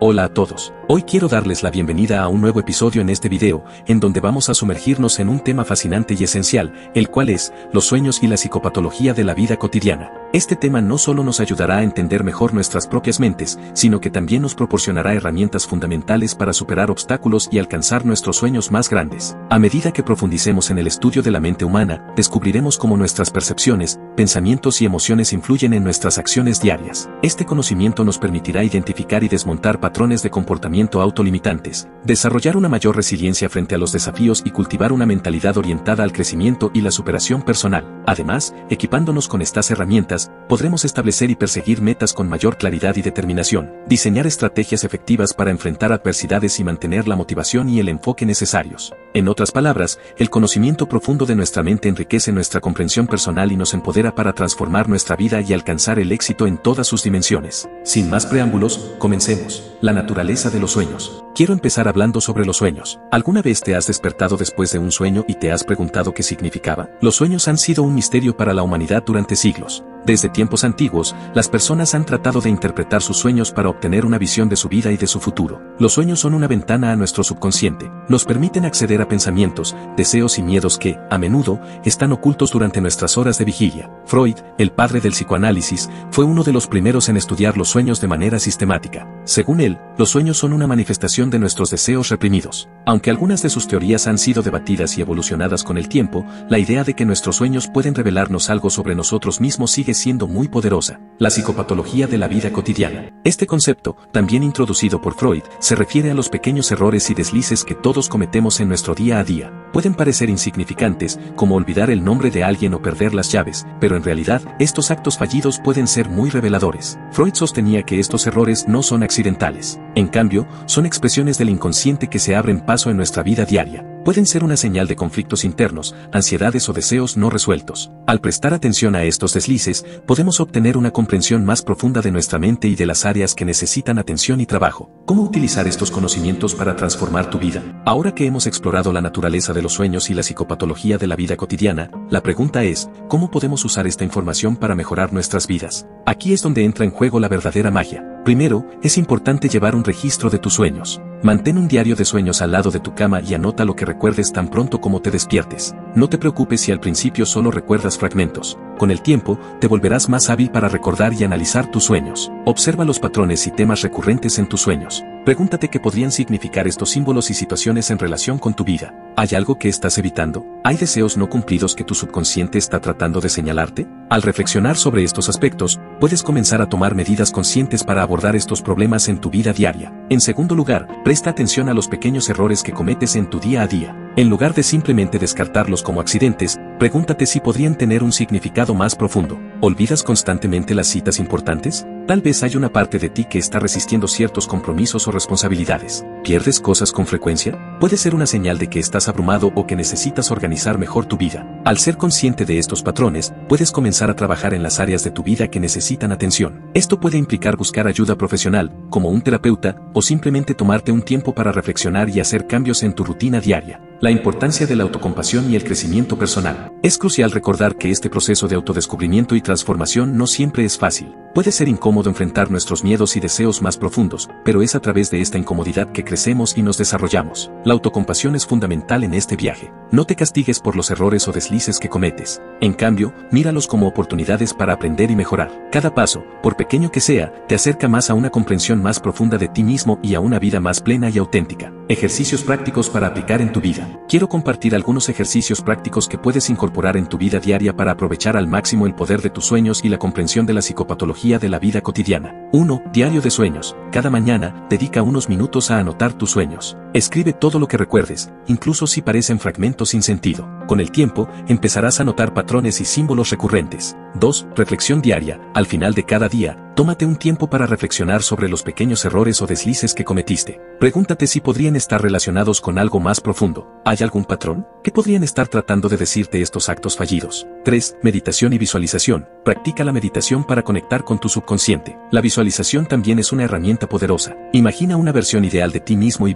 Hola a todos. Hoy quiero darles la bienvenida a un nuevo episodio en este video, en donde vamos a sumergirnos en un tema fascinante y esencial, el cual es los sueños y la psicopatología de la vida cotidiana. Este tema no solo nos ayudará a entender mejor nuestras propias mentes, sino que también nos proporcionará herramientas fundamentales para superar obstáculos y alcanzar nuestros sueños más grandes. A medida que profundicemos en el estudio de la mente humana, descubriremos cómo nuestras percepciones, pensamientos y emociones influyen en nuestras acciones diarias. Este conocimiento nos permitirá identificar y desmontar patrones de comportamiento autolimitantes, desarrollar una mayor resiliencia frente a los desafíos y cultivar una mentalidad orientada al crecimiento y la superación personal. Además, equipándonos con estas herramientas, podremos establecer y perseguir metas con mayor claridad y determinación, diseñar estrategias efectivas para enfrentar adversidades y mantener la motivación y el enfoque necesarios. En otras palabras, el conocimiento profundo de nuestra mente enriquece nuestra comprensión personal y nos empodera para transformar nuestra vida y alcanzar el éxito en todas sus dimensiones. Sin más preámbulos, comencemos. La naturaleza de los sueños. Quiero empezar hablando sobre los sueños. ¿Alguna vez te has despertado después de un sueño y te has preguntado qué significaba? Los sueños han sido un misterio para la humanidad durante siglos. Desde tiempos antiguos, las personas han tratado de interpretar sus sueños para obtener una visión de su vida y de su futuro. Los sueños son una ventana a nuestro subconsciente. Nos permiten acceder a pensamientos, deseos y miedos que, a menudo, están ocultos durante nuestras horas de vigilia. Freud, el padre del psicoanálisis, fue uno de los primeros en estudiar los sueños de manera sistemática. Según él, los sueños son una manifestación de nuestros deseos reprimidos. Aunque algunas de sus teorías han sido debatidas y evolucionadas con el tiempo, la idea de que nuestros sueños pueden revelarnos algo sobre nosotros mismos sigue siendo muy poderosa. La psicopatología de la vida cotidiana. Este concepto, también introducido por Freud, se refiere a los pequeños errores y deslices que todos cometemos en nuestro día a día. Pueden parecer insignificantes, como olvidar el nombre de alguien o perder las llaves, pero en realidad, estos actos fallidos pueden ser muy reveladores. Freud sostenía que estos errores no son accidentales. En cambio, son expresiones del inconsciente que se abren paso en nuestra vida diaria. Pueden ser una señal de conflictos internos, ansiedades o deseos no resueltos. Al prestar atención a estos deslices, podemos obtener una comprensión más profunda de nuestra mente y de las áreas que necesitan atención y trabajo. ¿Cómo utilizar estos conocimientos para transformar tu vida? Ahora que hemos explorado la naturaleza de los sueños y la psicopatología de la vida cotidiana, la pregunta es, ¿cómo podemos usar esta información para mejorar nuestras vidas? Aquí es donde entra en juego la verdadera magia. Primero, es importante llevar un registro de tus sueños. Mantén un diario de sueños al lado de tu cama y anota lo que recuerdes tan pronto como te despiertes. No te preocupes si al principio solo recuerdas fragmentos. Con el tiempo, te volverás más hábil para recordar y analizar tus sueños. Observa los patrones y temas recurrentes en tus sueños. Pregúntate qué podrían significar estos símbolos y situaciones en relación con tu vida. ¿Hay algo que estás evitando? ¿Hay deseos no cumplidos que tu subconsciente está tratando de señalarte? Al reflexionar sobre estos aspectos, puedes comenzar a tomar medidas conscientes para abordar estos problemas en tu vida diaria. En segundo lugar, presta atención a los pequeños errores que cometes en tu día a día. En lugar de simplemente descartarlos como accidentes, pregúntate si podrían tener un significado más profundo. ¿Olvidas constantemente las citas importantes? Tal vez hay una parte de ti que está resistiendo ciertos compromisos o responsabilidades. ¿Pierdes cosas con frecuencia? Puede ser una señal de que estás abrumado o que necesitas organizar mejor tu vida. Al ser consciente de estos patrones, puedes comenzar a trabajar en las áreas de tu vida que necesitan atención. Esto puede implicar buscar ayuda profesional, como un terapeuta, o simplemente tomarte un tiempo para reflexionar y hacer cambios en tu rutina diaria. La importancia de la autocompasión y el crecimiento personal. Es crucial recordar que este proceso de autodescubrimiento y transformación no siempre es fácil. Puede ser incómodo enfrentar nuestros miedos y deseos más profundos, pero es a través de esta incomodidad que crecemos y nos desarrollamos. La autocompasión es fundamental en este viaje. No te castigues por los errores o deslices que cometes. En cambio, míralos como oportunidades para aprender y mejorar. Cada paso, por pequeño que sea, te acerca más a una comprensión más profunda de ti mismo y a una vida más plena y auténtica. Ejercicios prácticos para aplicar en tu vida. Quiero compartir algunos ejercicios prácticos que puedes incorporar en tu vida diaria para aprovechar al máximo el poder de tus sueños y la comprensión de la psicopatología de la vida cotidiana. 1. Diario de sueños. Cada mañana, dedica unos minutos a anotar tus sueños. Escribe todo lo que recuerdes, incluso si parecen fragmentos sin sentido. Con el tiempo, empezarás a notar patrones y símbolos recurrentes. 2. Reflexión diaria. Al final de cada día, tómate un tiempo para reflexionar sobre los pequeños errores o deslices que cometiste. Pregúntate si podrían estar relacionados con algo más profundo. ¿Hay algún patrón? ¿Qué podrían estar tratando de decirte estos actos fallidos? 3. Meditación y visualización. Practica la meditación para conectar con tu subconsciente. La visualización también es una herramienta poderosa. Imagina una versión ideal de ti mismo y visualiza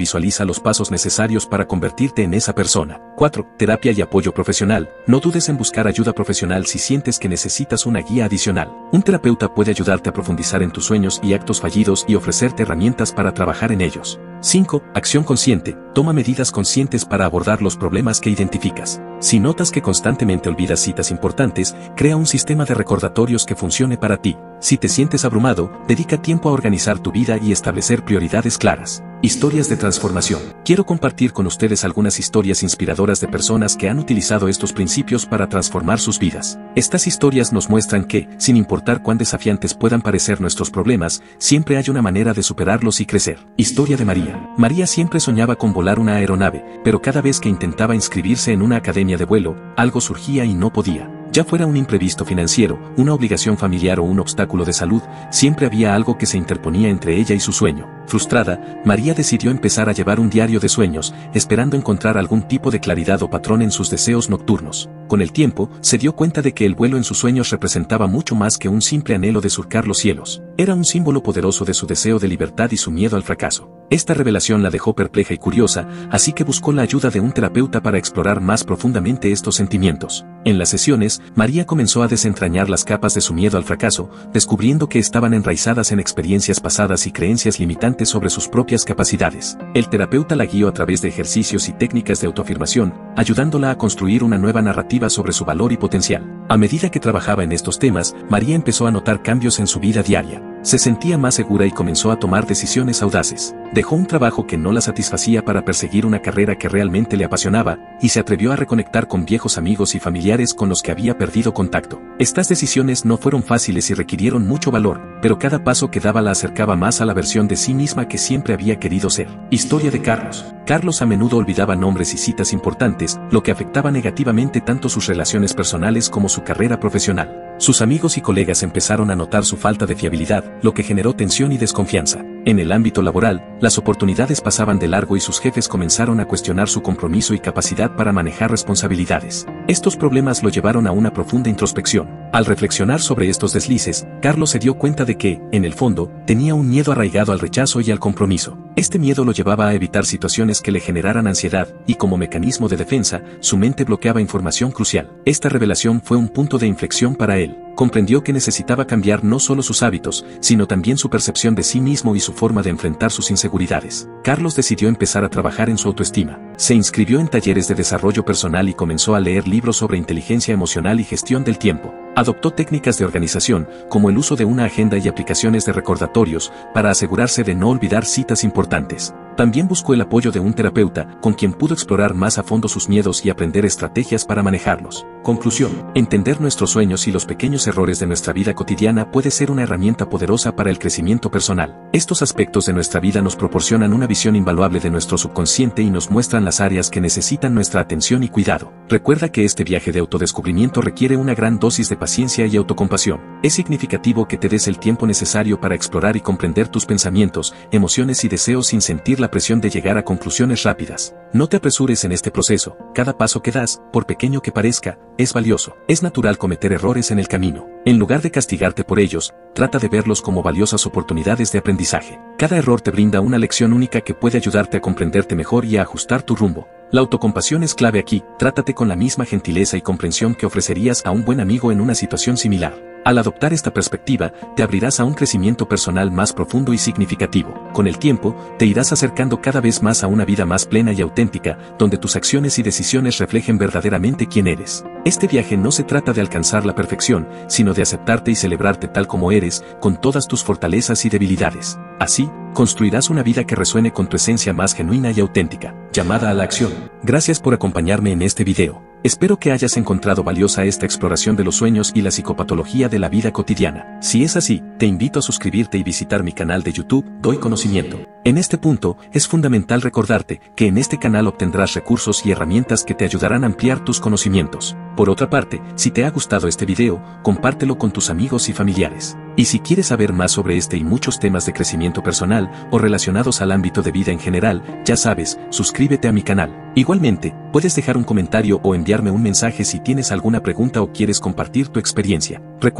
realiza los pasos necesarios para convertirte en esa persona. 4. Terapia y apoyo profesional. No dudes en buscar ayuda profesional si sientes que necesitas una guía adicional. Un terapeuta puede ayudarte a profundizar en tus sueños y actos fallidos y ofrecerte herramientas para trabajar en ellos. 5. Acción consciente. Toma medidas conscientes para abordar los problemas que identificas. Si notas que constantemente olvidas citas importantes, crea un sistema de recordatorios que funcione para ti. Si te sientes abrumado, dedica tiempo a organizar tu vida y establecer prioridades claras. Historias de transformación. Quiero compartir con ustedes algunas historias inspiradoras de personas que han utilizado estos principios para transformar sus vidas. Estas historias nos muestran que, sin importar cuán desafiantes puedan parecer nuestros problemas, siempre hay una manera de superarlos y crecer. Historia de María. María siempre soñaba con volar una aeronave, pero cada vez que intentaba inscribirse en una academia de vuelo, algo surgía y no podía. Ya fuera un imprevisto financiero, una obligación familiar o un obstáculo de salud, siempre había algo que se interponía entre ella y su sueño. Frustrada, María decidió empezar a llevar un diario de sueños, esperando encontrar algún tipo de claridad o patrón en sus deseos nocturnos. Con el tiempo, se dio cuenta de que el vuelo en sus sueños representaba mucho más que un simple anhelo de surcar los cielos. Era un símbolo poderoso de su deseo de libertad y su miedo al fracaso. Esta revelación la dejó perpleja y curiosa, así que buscó la ayuda de un terapeuta para explorar más profundamente estos sentimientos. En las sesiones, María comenzó a desentrañar las capas de su miedo al fracaso, descubriendo que estaban enraizadas en experiencias pasadas y creencias limitantes sobre sus propias capacidades. El terapeuta la guió a través de ejercicios y técnicas de autoafirmación, ayudándola a construir una nueva narrativa sobre su valor y potencial. A medida que trabajaba en estos temas, María empezó a notar cambios en su vida diaria. Se sentía más segura y comenzó a tomar decisiones audaces. Dejó un trabajo que no la satisfacía para perseguir una carrera que realmente le apasionaba, y se atrevió a reconectar con viejos amigos y familiares con los que había perdido contacto. Estas decisiones no fueron fáciles y requirieron mucho valor, pero cada paso que daba la acercaba más a la versión de sí misma que siempre había querido ser. Historia de Carlos. Carlos a menudo olvidaba nombres y citas importantes, lo que afectaba negativamente tanto sus relaciones personales como su carrera profesional. Sus amigos y colegas empezaron a notar su falta de fiabilidad, lo que generó tensión y desconfianza. En el ámbito laboral, las oportunidades pasaban de largo y sus jefes comenzaron a cuestionar su compromiso y capacidad para manejar responsabilidades. Estos problemas lo llevaron a una profunda introspección. Al reflexionar sobre estos deslices, Carlos se dio cuenta de que, en el fondo, tenía un miedo arraigado al rechazo y al compromiso. Este miedo lo llevaba a evitar situaciones que le generaran ansiedad, y como mecanismo de defensa, su mente bloqueaba información crucial. Esta revelación fue un punto de inflexión para él. Comprendió que necesitaba cambiar no solo sus hábitos, sino también su percepción de sí mismo y su forma de enfrentar sus inseguridades. Carlos decidió empezar a trabajar en su autoestima. Se inscribió en talleres de desarrollo personal y comenzó a leer libros sobre inteligencia emocional y gestión del tiempo. Adoptó técnicas de organización, como el uso de una agenda y aplicaciones de recordatorios, para asegurarse de no olvidar citas importantes. También buscó el apoyo de un terapeuta, con quien pudo explorar más a fondo sus miedos y aprender estrategias para manejarlos. Conclusión: entender nuestros sueños y los pequeños errores de nuestra vida cotidiana puede ser una herramienta poderosa para el crecimiento personal. Estos aspectos de nuestra vida nos proporcionan una visión invaluable de nuestro subconsciente y nos muestran las áreas que necesitan nuestra atención y cuidado. Recuerda que este viaje de autodescubrimiento requiere una gran dosis de paciencia y autocompasión. Es significativo que te des el tiempo necesario para explorar y comprender tus pensamientos, emociones y deseos sin sentir la presión de llegar a conclusiones rápidas. No te apresures en este proceso. Cada paso que das, por pequeño que parezca, es valioso. Es natural cometer errores en el camino. En lugar de castigarte por ellos, trata de verlos como valiosas oportunidades de aprendizaje. Cada error te brinda una lección única que puede ayudarte a comprenderte mejor y a ajustar tu rumbo. La autocompasión es clave aquí. Trátate con la misma gentileza y comprensión que ofrecerías a un buen amigo en una situación similar. Al adoptar esta perspectiva, te abrirás a un crecimiento personal más profundo y significativo. Con el tiempo, te irás acercando cada vez más a una vida más plena y auténtica, donde tus acciones y decisiones reflejen verdaderamente quién eres. Este viaje no se trata de alcanzar la perfección, sino de aceptarte y celebrarte tal como eres, con todas tus fortalezas y debilidades. Así, construirás una vida que resuene con tu esencia más genuina y auténtica. Llamada a la acción. Gracias por acompañarme en este video. Espero que hayas encontrado valiosa esta exploración de los sueños y la psicopatología de la vida cotidiana. Si es así, te invito a suscribirte y visitar mi canal de YouTube, Doy Conocimiento. En este punto, es fundamental recordarte que en este canal obtendrás recursos y herramientas que te ayudarán a ampliar tus conocimientos. Por otra parte, si te ha gustado este video, compártelo con tus amigos y familiares. Y si quieres saber más sobre este y muchos temas de crecimiento personal o relacionados al ámbito de vida en general, ya sabes, suscríbete a mi canal. Igualmente, puedes dejar un comentario o enviarme un mensaje si tienes alguna pregunta o quieres compartir tu experiencia. Recuerda,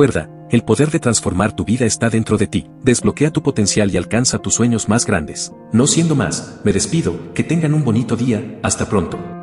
El poder de transformar tu vida está dentro de ti. Desbloquea tu potencial y alcanza tus sueños más grandes. No siendo más, me despido, que tengan un bonito día, hasta pronto.